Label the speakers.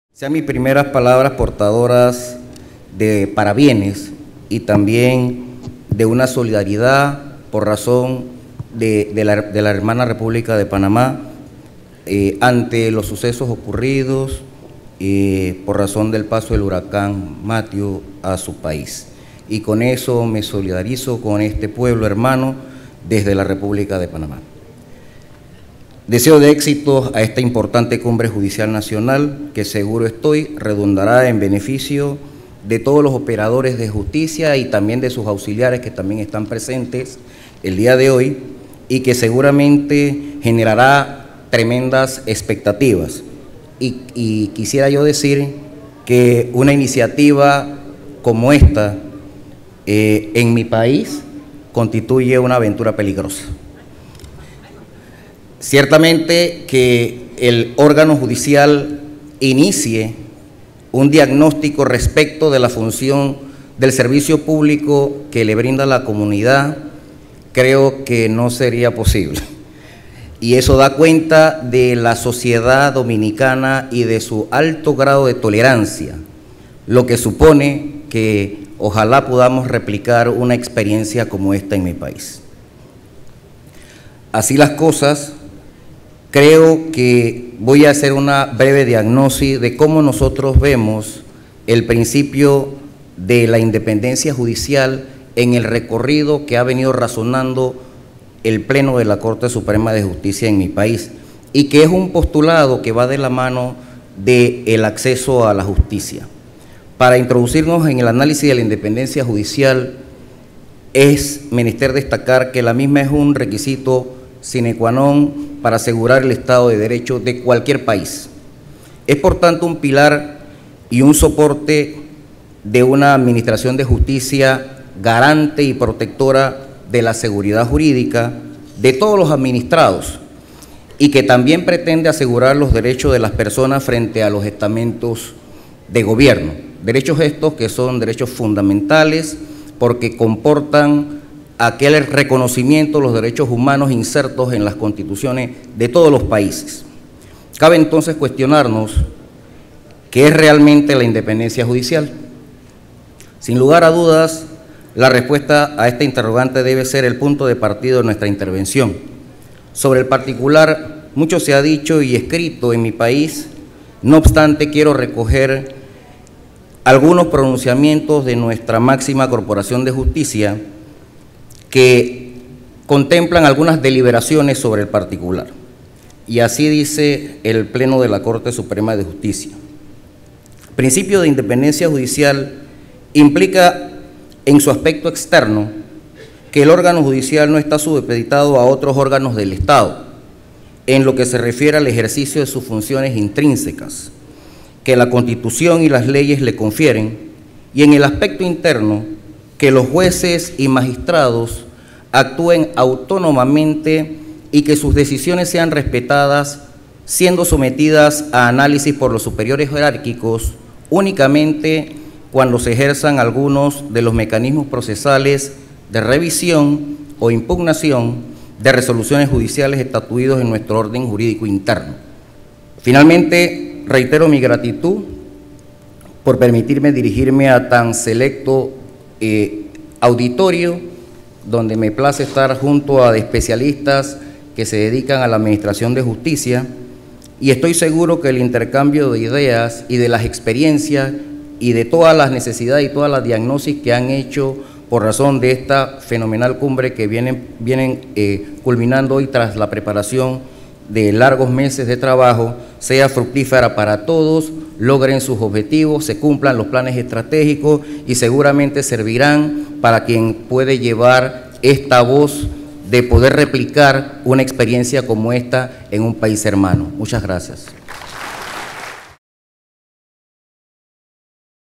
Speaker 1: Sean mis primeras palabras portadoras de parabienes y también de una solidaridad por razón de la hermana República de Panamá ante los sucesos ocurridos por razón del paso del huracán Matthew a su país. Y con eso me solidarizo con este pueblo hermano desde la República de Panamá. Deseo de éxito a esta importante cumbre judicial nacional que seguro estoy redundará en beneficio de todos los operadores de justicia y también de sus auxiliares que también están presentes el día de hoy y que seguramente generará tremendas expectativas. Y quisiera yo decir que una iniciativa como esta en mi país constituye una aventura peligrosa. Ciertamente que el órgano judicial inicie un diagnóstico respecto de la función del servicio público que le brinda a la comunidad, creo que no sería posible. Y eso da cuenta de la sociedad dominicana y de su alto grado de tolerancia, lo que supone que ojalá podamos replicar una experiencia como esta en mi país. Así las cosas, creo que voy a hacer una breve diagnosis de cómo nosotros vemos el principio de la independencia judicial en el recorrido que ha venido razonando el Pleno de la Corte Suprema de Justicia en mi país y que es un postulado que va de la mano del acceso a la justicia. Para introducirnos en el análisis de la independencia judicial es menester destacar que la misma es un requisito sine qua non para asegurar el Estado de Derecho de cualquier país. Es por tanto un pilar y un soporte de una administración de justicia garante y protectora de la seguridad jurídica de todos los administrados y que también pretende asegurar los derechos de las personas frente a los estamentos de gobierno. Derechos estos que son derechos fundamentales porque comportan aquel reconocimiento de los derechos humanos insertos en las constituciones de todos los países. Cabe entonces cuestionarnos qué es realmente la independencia judicial. Sin lugar a dudas, la respuesta a esta interrogante debe ser el punto de partida de nuestra intervención. Sobre el particular, mucho se ha dicho y escrito en mi país, no obstante quiero recoger algunos pronunciamientos de nuestra máxima corporación de justicia que contemplan algunas deliberaciones sobre el particular. Y así dice el Pleno de la Corte Suprema de Justicia. El principio de independencia judicial implica en su aspecto externo que el órgano judicial no está supeditado a otros órganos del Estado, en lo que se refiere al ejercicio de sus funciones intrínsecas, que la Constitución y las leyes le confieren, y en el aspecto interno, que los jueces y magistrados actúen autónomamente y que sus decisiones sean respetadas, siendo sometidas a análisis por los superiores jerárquicos únicamente cuando se ejerzan algunos de los mecanismos procesales de revisión o impugnación de resoluciones judiciales estatuidos en nuestro orden jurídico interno. Finalmente, reitero mi gratitud por permitirme dirigirme a tan selecto auditorio, donde me place estar junto a especialistas que se dedican a la administración de justicia, y estoy seguro que el intercambio de ideas y de las experiencias y de todas las necesidades y todas las diagnosis que han hecho por razón de esta fenomenal cumbre que vienen culminando hoy tras la preparación de largos meses de trabajo, sea fructífera para todos, logren sus objetivos, se cumplan los planes estratégicos y seguramente servirán para quien puede llevar esta voz de poder replicar una experiencia como esta en un país hermano. Muchas gracias.